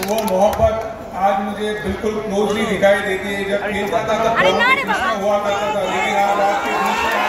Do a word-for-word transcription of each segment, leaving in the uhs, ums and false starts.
तो वो मोहब्बत आज मुझे बिल्कुल क्लोजली दिखाई देती है। जब खेल जाता था तब हुआ करता था, लेकिन आज आपके बीच में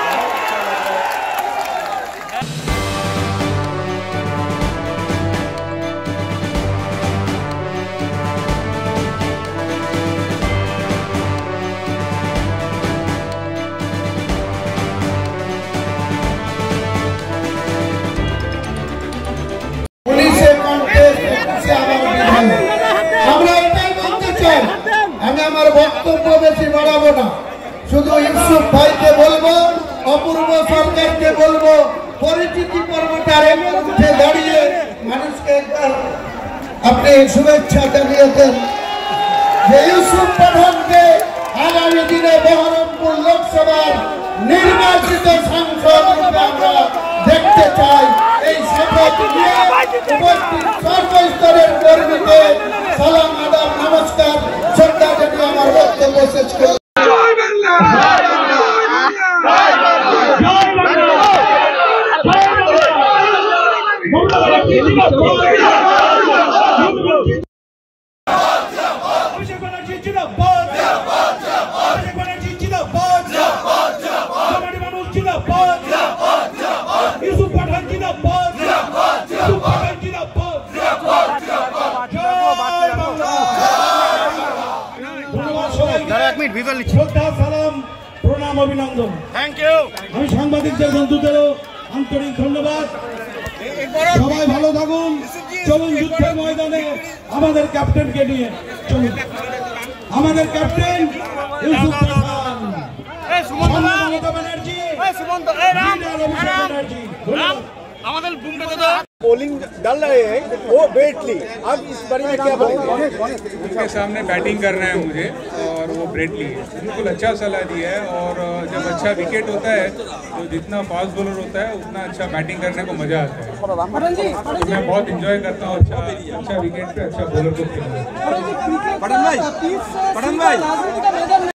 বক্তব্য বেশি বাড়াবো না, শুধু ইউসুফ ভাইকে বলবো, অপূর্ব সরকারকে বলবো, পরিচিতি পর্বটার উঠে দাঁড়িয়ে মানুষকে আপনি শুভেচ্ছা জানিয়েছেন যে ইউসুফ পাঠানকে আগামী দিনে বহরমপুর লোকসভার নির্বাচিত সাংসদ রূপে আমরা দেখতে চাই। এই শপথ নিয়ে উপস্থিত সর্বস্তরের কর্মীকে সালাম, আদাব, নমস্কার, শ্রদ্ধা জানিয়ে আমার বক্তব্য শেষ করি। শ্রদ্ধা, সালাম, প্রণাম, অভিনন্দন। Thank you. আমি সাংবাদিকদের বন্ধুদেরও আন্তরিক ধন্যবাদ। সবাই ভালো থাকুন। চলুন যুদ্ধের ময়দানে আমাদের ক্যাপ্টেনকে নিয়ে চলুন। আমাদের ক্যাপ্টেন ইউসুফ পাঠান, মমতা ব্যানার্জি, ব্যানার্জি। আমাদের बॉलिंग डाल रहे हैं वो ब्रेटली, अब इस बारे में क्या बोलेंगे? उनके सामने बैटिंग करना है मुझे और वो ब्रेटली है, बिल्कुल अच्छा सलाह दिया है। और जब अच्छा विकेट होता है तो जितना फास्ट बॉलर होता है उतना अच्छा बैटिंग करने को मजा आता है। तो मैं बहुत इंजॉय करता हूँ अच्छा अच्छा विकेट पे अच्छा बॉलर को खेलना।